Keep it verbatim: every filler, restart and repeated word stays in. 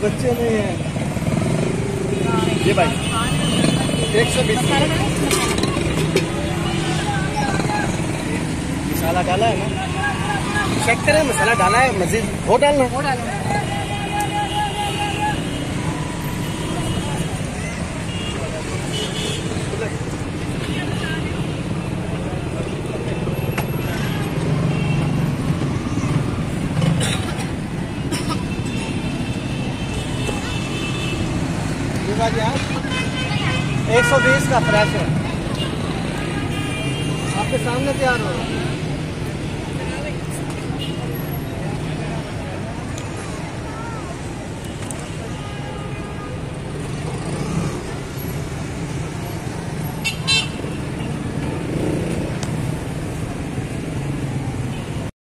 बच्चे नहीं है ये भाई एक सौ बीस मसाला डाला है ना, चेक करें मसाला डाला है, मजीद वो डालना वो डालना एक सौ बीस का फ्रेश है आपके सामने तैयार हो।